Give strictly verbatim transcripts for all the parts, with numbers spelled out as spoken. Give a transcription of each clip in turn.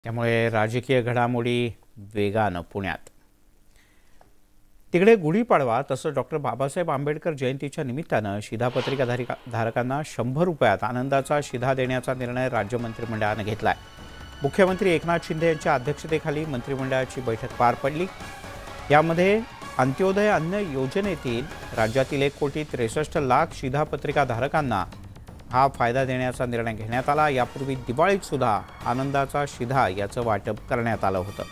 त्यामुळे राजकीय घडामोडी वेगानं पुण्यात। तिकडे गुढीपाडवा तसंच डॉक्टर बाबासाहेब आंबेडकर जयंतीच्या निमित्तानं शिधापत्रिका धारकांना शंभर रुपयात आनंदाचा शिधा देण्याचा निर्णय राज्य मंत्रिमंडळानं घेतलाय। मुख्यमंत्री एकनाथ शिंदे यांच्या अध्यक्षतेखाली मंत्रिमंडळाची बैठक पार पडली। यामध्ये अंत्योदय अन्न योजनेतील राज्यातील एक कोटी त्रेसष्ट लाख शिधापत्रिका धारकांना हा फायदा देण्याचा निर्णय घेण्यात आला। यापूर्वी दिवाळीत सुद्धा आनंदाचा शिधा याचं वाटप करण्यात आलं होतं।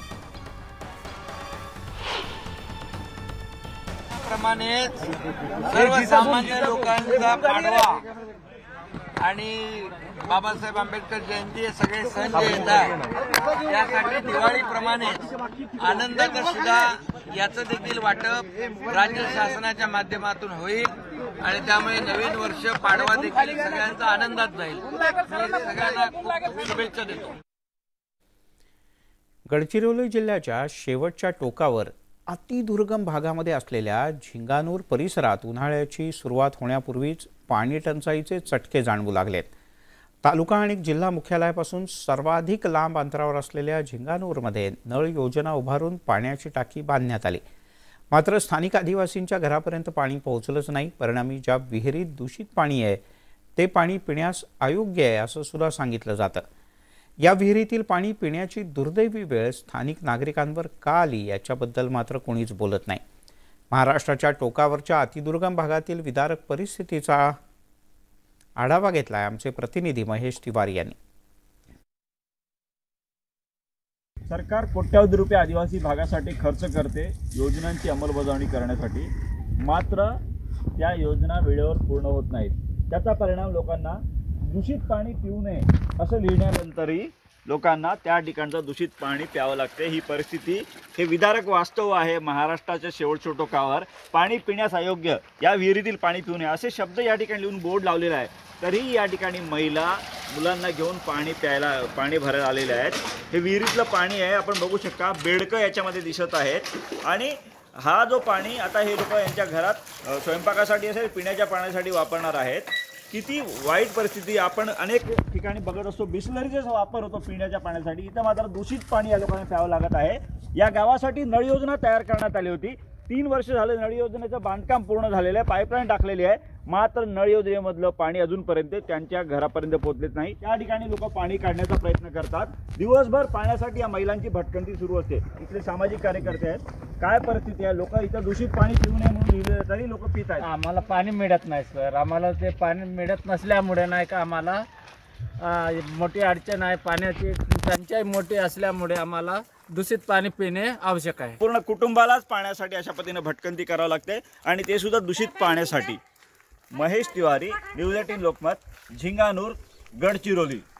प्रमाणे सर्वसामान्य लोकांचा पाडवा आणि बाबासाहेब आंबेडकर जयंती हे सगळे सण जे येतात त्यासाठी दिवाळीप्रमाणे आनंदाचा शिधा याचं देखील वाटप राज्य शासनाच्या माध्यमातून होईल आणि त्यामुळे नवीन वर्ष पाडवा देखील सगळ्यांचा आनंदात जाईल। सगळ्यांना खूप शुभेच्छा देतो। गडचिरोली जिल्ह्याच्या शेवटच्या टोकावर अतिदुर्गम भागामध्ये असलेल्या झिंगानूर परिसरात उन्हाळ्याची सुरुवात होण्यापूर्वीच पाणी टंचाईचे चटके जाणवू लागलेत। तालुका आणि जिल्हा मुख्यालयापासून सर्वाधिक लांब अंतरावर असलेल्या झिंगानूरमध्ये नळ योजना उभारून पाण्याची टाकी बांधण्यात आली, मात्र स्थानिक आदिवासींच्या घरापर्यंत पाणी पोहोचलंच नाही। परिणामी ज्या विहिरीत दूषित पाणी आहे ते पाणी पिण्यास अयोग्य आहे असं सुद्धा सांगितलं जातं। या विहिरीतील पाणी पिण्याची दुर्दैवी वेळ स्थानिक नागरिकांवर का आली याच्याबद्दल मात्र कोणीच बोलत नाही। महाराष्ट्राच्या टोकावरच्या अतिदुर्गम भागातील विदारक परिस्थितीचा आढावा घेतलाय आमचे प्रतिनिधी महेश तिवारी यांनी। सरकार कोट्यावधी रुपये आदिवासी भागासाठी खर्च करते योजनांची अंमलबजावणी करण्यासाठी, मात्र त्या योजना वेळेवर पूर्ण होत नाहीत। त्याचा परिणाम लोकांना दूषित पाणी पिऊ नये असं लिहिल्यानंतरही लोकांना त्या ठिकाणचं दूषित पाणी प्यावं लागते। ही परिस्थिती हे विदारक वास्तव आहे। महाराष्ट्राच्या शेवटच्या टोकावर पाणी पिण्यास अयोग्य, या विहिरीतील पाणी पिऊ नये असे शब्द या ठिकाणी लिहून बोर्ड लावलेला आहे, तरीही या ठिकाणी महिला मुलांना घेऊन पाणी प्यायला पाणी भरायला आलेले आहेत। हे विहिरीतलं पाणी आहे, आपण बघू शकता बेडकं याच्यामध्ये दिसत आहेत आणि हा जो पाणी आता हे लोक यांच्या घरात स्वयंपाकासाठी असेल पिण्याच्या पाण्यासाठी वापरणार आहेत। किती वाईट परिस्थिती आपण अनेक ठिकाणी बघत असतो, बिस्लरीचा वापर होतो पिण्याच्या पाण्यासाठी, इथं मात्र दूषित पाणी या लोकांना प्यावं लागत आहे। या गावासाठी नळ योजना तयार करण्यात आली होती। तीन वर्ष झाले नळ योजनेचं बांधकाम पूर्ण झालेलं आहे, पाईपलाईन टाकलेली आहे, मात्र नळ योजनेमधलं पाणी अजूनपर्यंत त्यांच्या घरापर्यंत पोहोचलेच नाही। त्या ठिकाणी लोक पाणी काढण्याचा प्रयत्न करतात, दिवसभर पाण्यासाठी या महिलांची भटकंती सुरू असते। इथले सामाजिक कार्यकर्ते आहेत, काय परिस्थिती आहे? लोक इथं दूषित पाणी पिऊ नये म्हणून लिहिले तरी लोक पित आहेत। आम्हाला पाणी मिळत नाही सर, आम्हाला ते पाणी मिळत नसल्यामुळे नाही का आम्हाला मोठी अडचण आहे। पाण्याची टंचाई मोठी असल्यामुळे आम्हाला दूषित पाणी पिणे आवश्यक आहे। पूर्ण कुटुंबालाच पाण्यासाठी अशा पद्धतीने भटकंती करावं लागते आणि ते सुद्धा दूषित पाण्यासाठी। Mahesh Tiwari, news eighteen Lokmat, Jhinganur, Gadchiroli.